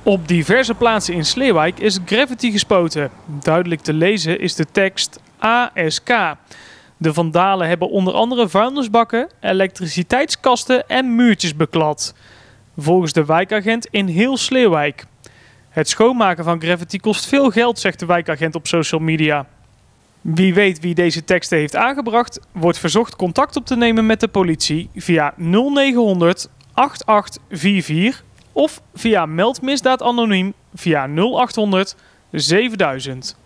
Op diverse plaatsen in Sleeuwijk is graffiti gespoten. Duidelijk te lezen is de tekst ASK. De vandalen hebben onder andere vuilnisbakken, elektriciteitskasten en muurtjes beklad. Volgens de wijkagent in heel Sleeuwijk. Het schoonmaken van graffiti kost veel geld, zegt de wijkagent op social media. Wie weet wie deze teksten heeft aangebracht, wordt verzocht contact op te nemen met de politie via 0900 8844 of via meldmisdaad anoniem via 0800 7000.